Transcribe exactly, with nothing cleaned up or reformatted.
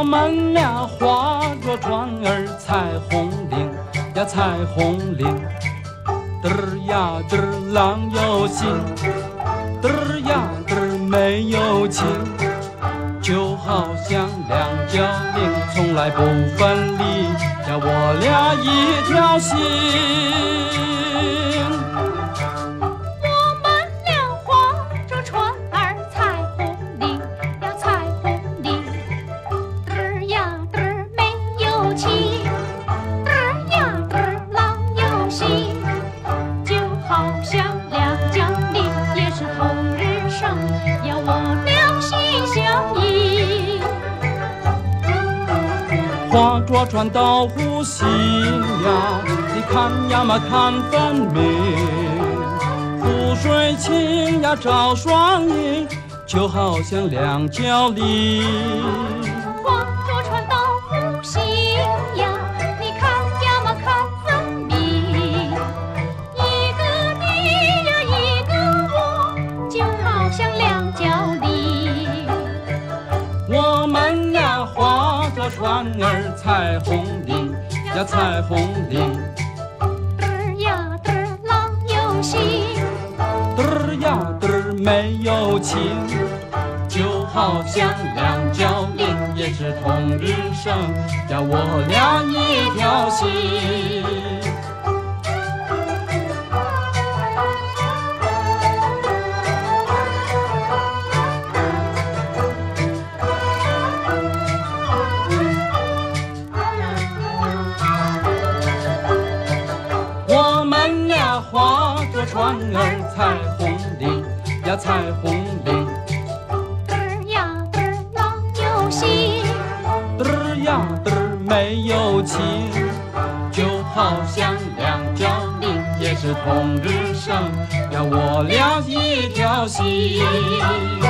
们俩划着船儿彩虹岭呀彩虹岭，嘚儿呀嘚儿郎有心，嘚儿呀嘚儿没有情，就好像两条命从来不分离呀，我俩一条心。划着船到湖心呀，你看呀嘛看分明，湖水清呀照双影，就好像两角梨。 划着船到湖心呀，你看呀嘛看分明，一个你呀一个我，就好像两角梨。 我们俩划着船儿彩虹岭呀彩虹岭， 嘚儿呀嘚儿郎有心， 嘚儿呀嘚儿没有情，就好像两角岭也是同日生呀，我俩一条心。我们俩划着船儿彩虹岭呀彩虹岭， 嘚儿呀嘚儿郎有心， 嘚儿呀嘚儿没有情，就好像两角岭也是同日生呀，我俩一条心。